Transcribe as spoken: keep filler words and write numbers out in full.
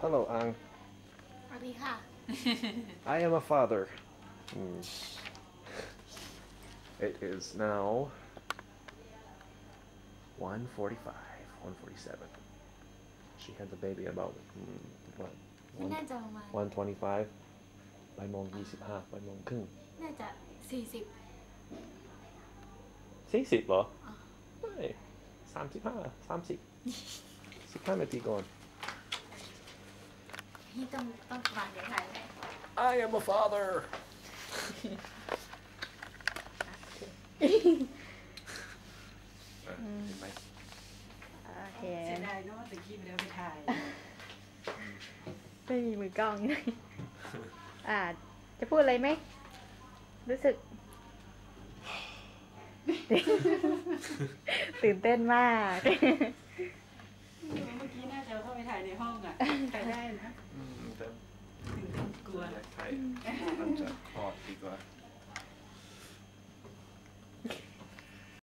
Hello, Ang. สวัสดีค่ะ I am a father. Mm. It is now one forty-five, one forty-seven. She had the baby about mm, what? ไม่น่าจะประมาณ one twenty-five. บ่ายโมงยี่สิบห้าบ่ายโมงครึ่งน่าจะสี่สิบสี่สิบเหรอไม่สามสิบห้าสามสิบสิบห้านาทีก่อนพี่ต้องต้องวางเดี๋ยวถ่ายไหม I am a father. เห็นไหมโอเคเสียดายเนาะแต่กี้ไม่ได้เอาไปถ่ายไม่มีมือกล้อง อ่า จะพูดอะไรไหม รู้สึก ตื่นเต้นมากเมื่อกี้น่าจะเข้าไปถ่ายในห้องอ่ะถ่ายได้นะอืม